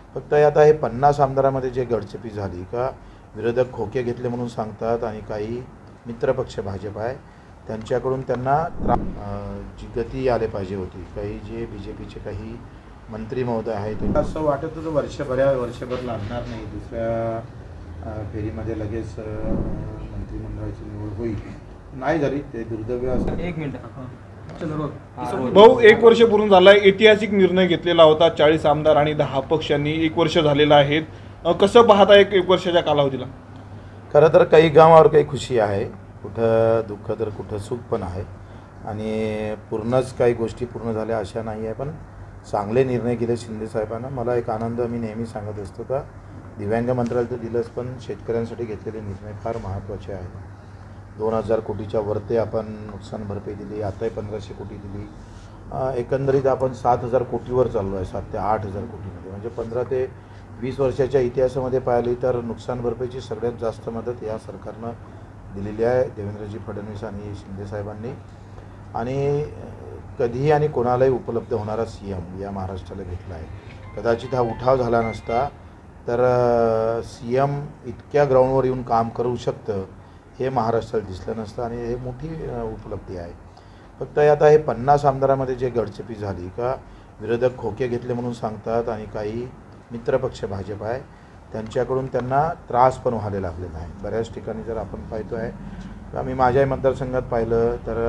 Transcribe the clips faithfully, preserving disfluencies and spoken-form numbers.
फक्त आता हे पन्नास आमदारामध्ये जे गडचेपी झाली का विरोधक खोके घेतले म्हणून सांगतात आणि काही मित्रपक्ष भाजप आहे त्यांच्याकडून त्यांना त्रा जी गती आले पाहिजे होती. काही जे बी जे पीचे काही मंत्री महोदय आहेत असं वाटत होतं वर्षभऱ्या वर्षभर लागणार नाही, दुसऱ्या फेरीमध्ये लगेच मंत्रिमंडळाची निवड होईल. नाही झाली, ते दुर्दैव असं. एक मिनिट भाऊ, एक वर्ष पूर्ण झालं आहे. ऐतिहासिक निर्णय घेतलेला होता. चाळीस आमदार आणि दहा पक्षांनी एक वर्ष झालेलं आहे. कसं पाहता एक एक वर्षाच्या कालावधीला? खरं तर काही गावावर काही खुशी आहे, कुठं दुःख तर कुठं सुख पण आहे. आणि पूर्णच काही गोष्टी पूर्ण झाल्या अशा नाही आहे, पण चांगले निर्णय केले शिंदे साहेबांना. मला एक आनंद, मी नेहमी सांगत असतो का दिव्यांग मंत्रालय तर दिलंच, पण शेतकऱ्यांसाठी घेतलेले निर्णय फार महत्त्वाचे आहेत. दोन हजार कोटीच्या वरते आपण नुकसान भरपाई दिली, आताही पंधराशे कोटी दिली. एकंदरीत आपण सात हजार कोटीवर चाललो आहे, सात ते आठ हजार कोटीमध्ये. म्हणजे पंधरा ते वीस वर्षाच्या इतिहासामध्ये पाहिली तर नुकसान भरपाईची सगळ्यात जास्त मदत या सरकारनं दिलेली आहे, देवेंद्रजी फडणवीस आणि शिंदे साहेबांनी. आणि कधीही आणि कोणालाही उपलब्ध होणारा सी एम या महाराष्ट्राला घेतला आहे. कदाचित हा उठाव झाला नसता तर सी एम इतक्या ग्राउंडवर येऊन काम करू शकतं हे महाराष्ट्राला दिसलं नसतं, आणि हे मोठी उपलब्धी आहे. फक्त आता हे पन्नास आमदारामध्ये जे गडचेपी झाली का विरोधक खोके घेतले म्हणून सांगतात आणि काही मित्रपक्ष भाजप आहे त्यांच्याकडून त्यांना त्रास पण व्हायला लागलेला आहे. बऱ्याच ठिकाणी जर आपण पाहतो आहे का, मी माझ्याही मतदारसंघात पाहिलं तर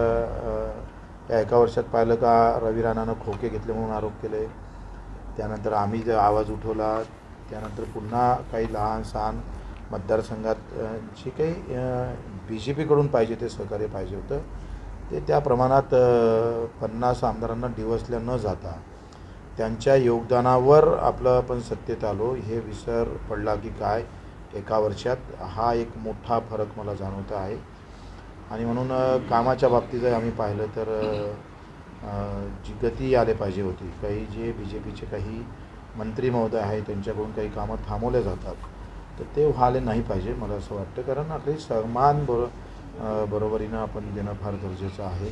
या एका वर्षात पाहिलं का रवी राणानं खोके घेतले म्हणून आरोप केले, त्यानंतर आम्ही जे आवाज उठवला, त्यानंतर पुन्हा काही लहान सहान मतदारसंघात जे काही बी जे पीकडून पाहिजे ते सहकार्य पाहिजे होतं ते त्या प्रमाणात पन्नास आमदारांना डिवसल्या न जाता त्यांच्या योगदानावर आपलं आपण सत्तेत आलो हे विसर पडला की काय एका वर्षात, हा एक मोठा फरक मला जाणवत आहे. आणि म्हणून कामाच्या बाबतीत जर आम्ही पाहिलं तर जी गती आले पाहिजे होती, काही जे बी जे पीचे काही मंत्री महोदय आहेत त्यांच्याकडून काही कामं थांबवले जातात तर ते व्हायला नाही पाहिजे मला असं वाटतं. कारण आपली सन्मान बरो बरोबरीनं आपण देणं फार गरजेचं आहे.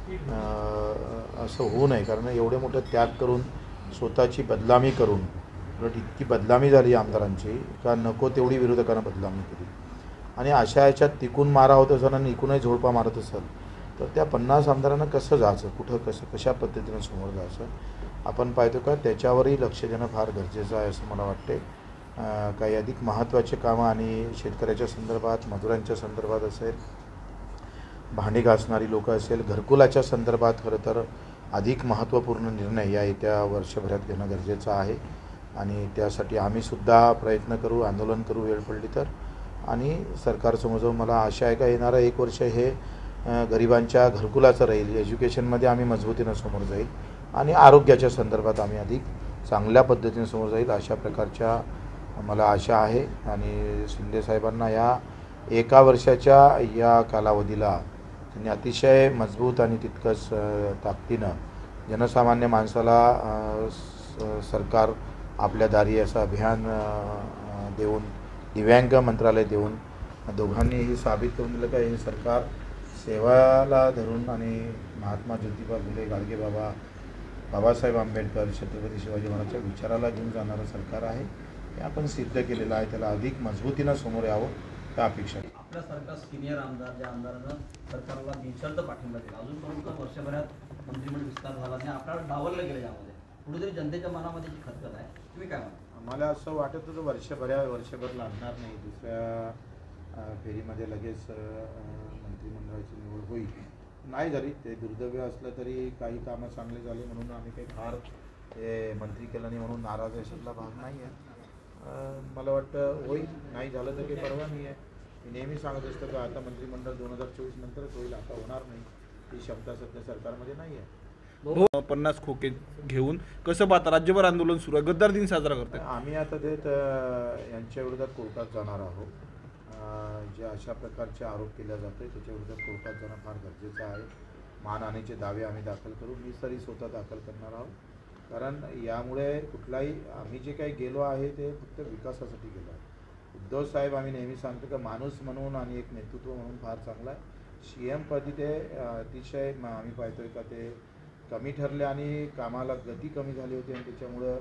असं होऊ नये, कारण एवढे मोठं त्याग करून स्वतःची बदनामी करून, उलट इतकी बदनामी झाली आमदारांची का नको तेवढी विरोधकांना बदनामी केली. आणि अशा याच्यात तिकून मारा होत असेल आणि इकूनही झोडपा मारत असेल तर त्या पन्नास आमदारांना कसं जायचं, कुठं कसं कशा पद्धतीनं समोर जायचं आपण पाहतो का, त्याच्यावरही लक्ष देणं फार गरजेचं आहे असं मला वाटते. काही अधिक महत्त्वाचे कामं आणि शेतकऱ्याच्या संदर्भात, मजुरांच्या संदर्भात असेल, भांडी घासणारी लोकं असेल, घरकुलाच्या संदर्भात खरं तर अधिक महत्त्वपूर्ण निर्णय या येत्या वर्षभरात घेणं गरजेचं आहे. आणि त्यासाठी आम्हीसुद्धा प्रयत्न करू, आंदोलन करू वेळ पडली तर. आणि सरकारसमोर जाऊन मला आशा आहे का येणारं एक वर्ष हे गरिबांच्या घरकुलाचं राहील, एज्युकेशनमध्ये आम्ही मजबूतीनं समोर जाईल आणि आरोग्याच्या संदर्भात आम्ही अधिक चांगल्या पद्धतीने समोर जाईल अशा प्रकारच्या मला आशा आहे. आणि शिंदे साहेबांना या एका वर्षाच्या या कालावधीला त्यांनी अतिशय मजबूत आणि तितकंच ताकदीनं जनसामान्य माणसाला सरकार आपल्या दारी असं अभियान देऊन, दिव्यांग मंत्रालय देऊन दोघांनीही साबित करून दिलं का हे सरकार सेवाला धरून आणि महात्मा ज्योतिबा फुले, गाडगे बाबा, बाबासाहेब आंबेडकर, छत्रपती शिवाजी महाराजांच्या विचाराला घेऊन जाणारं सरकार आहे. हे आपण सिद्ध केलेलं आहे. त्याला अधिक मजबूतीनं समोर यावं त्या अपेक्षा आहे. आपल्यासारखा सिनियर आमदार ज्या आमदारानं सरकारला बिनशर्त पाठिंबा दिला, अजूनपर्यंत वर्षभरात मंत्रिमंडळ विस्तार झाला नाही, आपल्याला डावललं गेलं यामध्ये, कुठेतरी जनतेच्या मनामध्ये जी खतखत आहे, तुम्ही काय म्हणता? मला असं वाटत होतं वर्षभऱ्या वर्षभर लागणार नाही, दुसऱ्या फेरीमध्ये लगेच मंत्रिमंडळाची निवड होईल. नाही झाली, ते दुर्दैव असलं तरी काही कामं चांगले झाले म्हणून आम्ही काही फार ते मंत्री केलं नाही म्हणून नाराज अशातला भाग नाही आहे. मला वाटतं होईल, नाही झालं तर काही परवा नाही आहे. मी नेहमी सांगत असतो का आता मंत्रिमंडळ दोन हजार चोवीस नंतरच होईल, आता होणार नाही, ही क्षमता सध्या सरकारमध्ये नाही आहे. पन्नास खोके घेऊन कसं पाहता? राज्यभर आंदोलन सुरू आहे, गद्दार दिन साजरा करतोय. आम्ही आता ते यांच्या विरोधात कोर्टात जाणार आहोत. जे अशा प्रकारचे आरोप केले जाते त्याच्या विरोधात कोर्टात जाणं फार गरजेचं आहे. मानहानीचे दावे आम्ही दाखल करू, मी तरी स्वतः दाखल करणार आहोत. कारण यामुळे कुठलाही आम्ही जे काही गेलो आहे ते फक्त विकासासाठी गेलो आहे. उद्धव साहेब आम्ही नेहमी सांगतो का माणूस म्हणून आणि एक नेतृत्व म्हणून फार चांगला आहे. सी एम पदी ते अतिशय आम्ही पाहतोय का ते कमी ठरले आणि कामाला गती कमी झाली होती आणि त्याच्यामुळं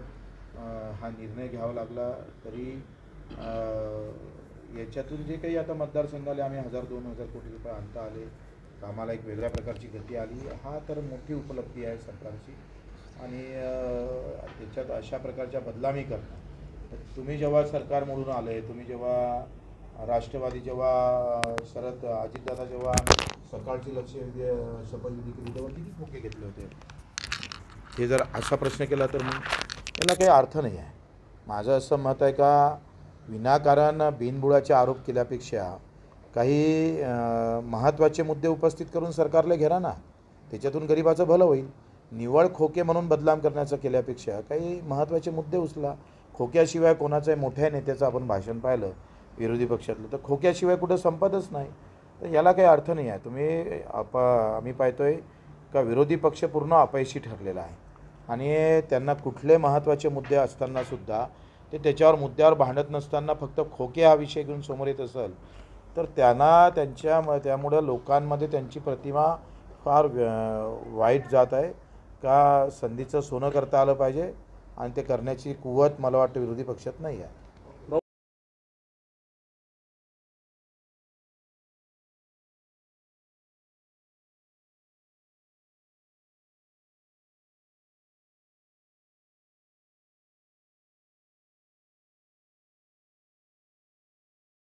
अं, हा निर्णय घ्यावा लागला. तरी अं, याच्यातून जे काही आता मतदारसंघाला आम्ही हजार दोन हजार कोटी रुपये आणता आले, कामाला एक वेगळ्या प्रकारची गती आली, हा तर मोठी उपलब्धी आहे सरकारची. आणि अं, त्याच्यात अशा प्रकारच्या बदलामी करणं, तुम्ही जेव्हा सरकार म्हणून आले, तुम्ही जेव्हा राष्ट्रवादी जेव्हा शरद अजितदादा जेव्हा सकाळची लक्ष शपथविधी केली तेव्हा किती खोके घेतले होते, हे जर असा प्रश्न केला तर मग याला काही अर्थ नाही आहे. माझं असं मत आहे का विनाकारण बिनबुडाचे आरोप केल्यापेक्षा काही महत्त्वाचे मुद्दे उपस्थित करून सरकारला घेरा ना, त्याच्यातून गरिबाचं भलं होईल. निवळ खोके म्हणून बदनाम करण्याचं केल्यापेक्षा काही महत्त्वाचे मुद्दे उचला. खोक्याशिवाय कोणाचाही मोठ्या नेत्याचं आपण भाषण पाहिलं विरोधी पक्षातलं, तर खोक्याशिवाय कुठं संपतच नाही. तर याला काही अर्थ नाही आहे. तुम्ही आप आम्ही पाहतोय का विरोधी पक्ष पूर्ण अपयशी ठरलेला आहे आणि त्यांना कुठले महत्त्वाचे मुद्दे असतानासुद्धा ते त्याच्यावर मुद्द्यावर भांडत नसताना फक्त खोके हा विषय घेऊन समोर येत असेल तर त्यांना त्यांच्या त्यामुळं लोकांमध्ये त्यांची प्रतिमा फार वाईट जात आहे. का संधीचं सोनं करता आलं पाहिजे आणि ते करण्याची कुवत मला वाटतं विरोधी पक्षात नाही आहे.